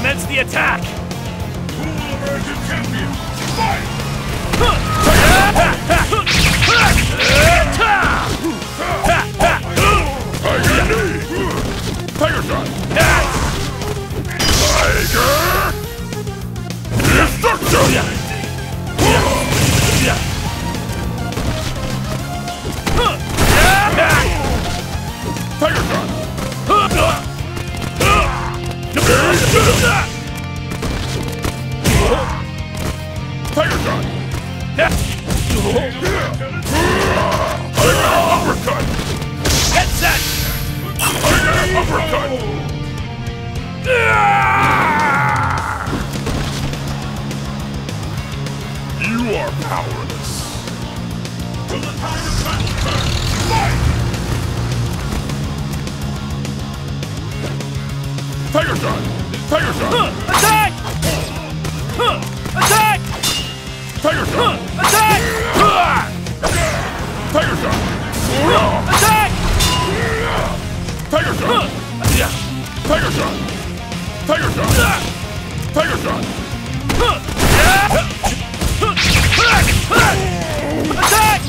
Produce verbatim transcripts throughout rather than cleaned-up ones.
commence the attack! Who will emerge a champion? Fight! Tiger knee! Tiger shot! Tiger! Destruction! Tiger shot! Tiger shot! Tiger uppercut! Get set! Tiger uppercut! You are powerless. Till the time of battle turns, fight! Tiger shot! Tiger shot! Attack! Attack! Tiger shot! Attack! Tiger shot! Attack! Tiger shot! Tiger shot! Tiger shot! Tiger shot! Attack!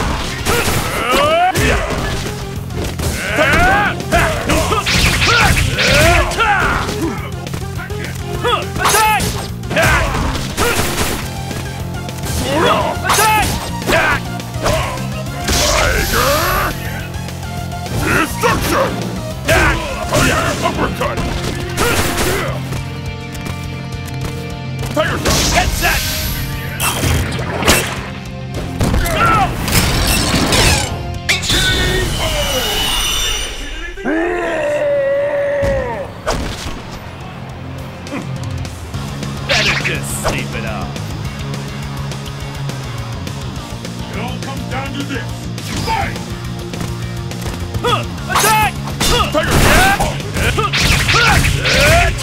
Destruction! Tiger uppercut! Tiger shot! Get set! Go! Better just sleep it up. It all comes down to this. Fight! Attack! Tiger shot! Attack!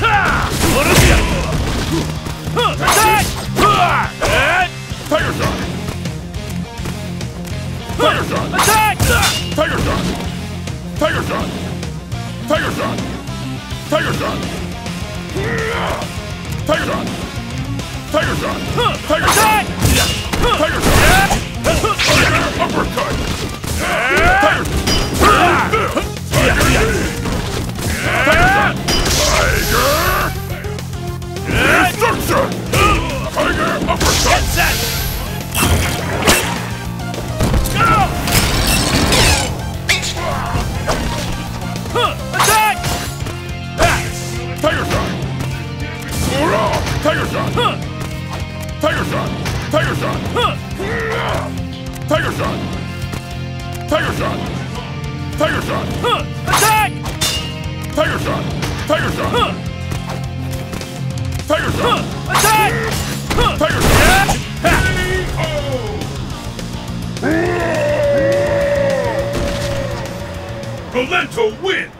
Tiger shot! Tiger shot! Attack! Tiger shot! Tiger shot! Tiger shot! Tiger shot! Tiger shot! Tiger shot! Tiger shot! Tiger shot! Tiger uppercut! Tiger! Tiger! Tiger shot! Tiger! Destruction! Tiger uppercut! Get set! Go! Attack! Tiger shot! Tiger shot! Tiger shot! Tiger shot! Tiger shot! Tiger shot! Tiger shot! Attack! Tiger shot! Tiger shot! Tiger shot! Attack! Tiger shot! Valento wins!